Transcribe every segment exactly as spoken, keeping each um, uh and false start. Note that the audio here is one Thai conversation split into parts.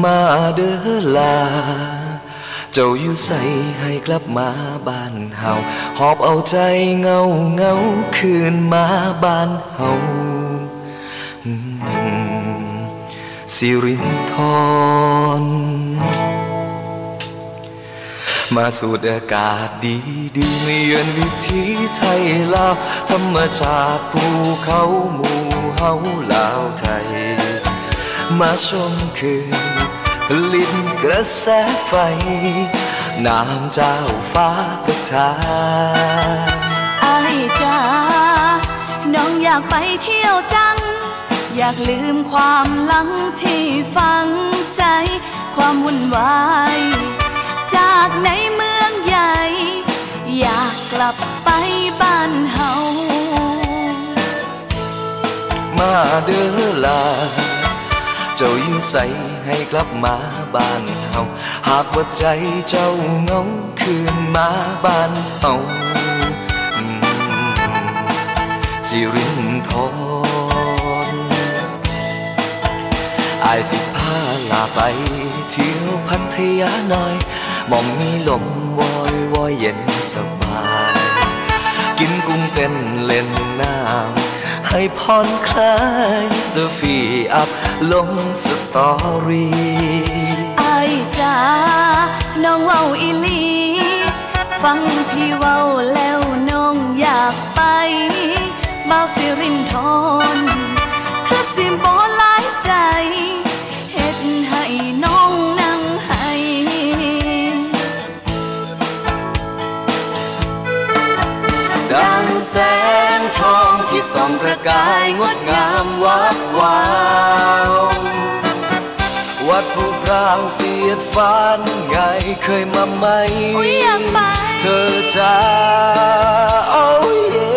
มาเด้อลาเจ้าอยู่ใส่ให้กลับมาบ้านเฮาหอบเอาใจเงาเงาคืนมาบ้านเฮาสิรินธรมาสูดอากาศดีดีไม่เยือนวิถีไทยลาวธรรมชาติภูเขาหมู่เฮาลาวไทยมาชมคืนลิ้นกระแสไฟน้ำเจ้าฟ้าประทานอ้ายจ้าน้องอยากไปเที่ยวจังอยากลืมความหลังที่ฝังใจความวุ่นวายจากในเมืองใหญ่อยากกลับไปบ้านเฮามาเด้อลาเจ้าอยู่ใส่ให้กลับมาบ้านเฮาหากว่าใจเจ้าเงาคืนมาบ้านเฮาสิรินธรอายสิพาลาไปเที่ยวพัทยาหน่อยมองมีลมวอยวอยเย็นสบายกินกุ้งเต้นเล่นน้ำให้ผ่อนคลายเซลฟี่อัพลงสตอรี่อ้ายจ้าน้องเว้าอีหลีฟังพี่เว้าแล้วน้องอยากไปบ่าวสิรินธรคือสิบ่หลายใจเฮ็ดให้น้องนั่งให้ดังแสงทองที่ส่องประกายงดงามวับวาววัดภูพร้าวเสียดฟ้านั่นไงเคยมาไหมเธอจ้าโอ้เย่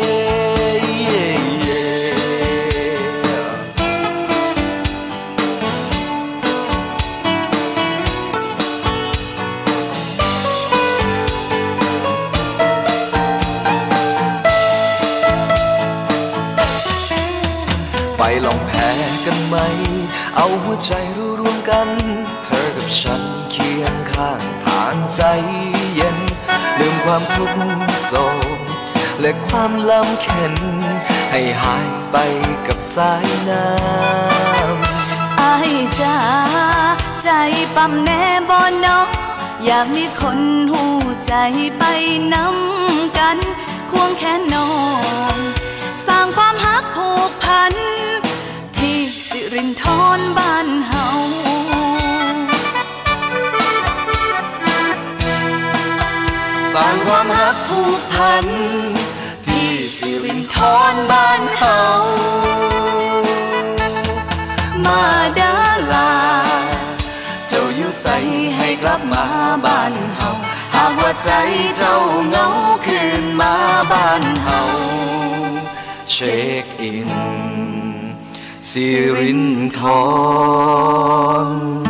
ไปลองแพ้กันไหมเอาหัวใจรู้รวมกันเธอกับฉันเคียงข้างผ่านใจเย็นลืมความทุกข์โศกและความลำเค็ญให้หายไปกับสายน้ำอ้ายจ้าใจปั๊มแน่บ่เนาะอยากมีคนหูใจไปนำกันควงแขนน้องสร้างความฮักผูกพันที่สิรินธรบ้านเฮาสร้างความฮักผูกพันที่สิรินธรบ้านเฮามาเด้อลาเจ้าอยู่ใส่ให้กลับมาบ้านเฮาหากว่าใจเจ้าเงาคืนมาบ้านเฮาเช็คอินสิรินธร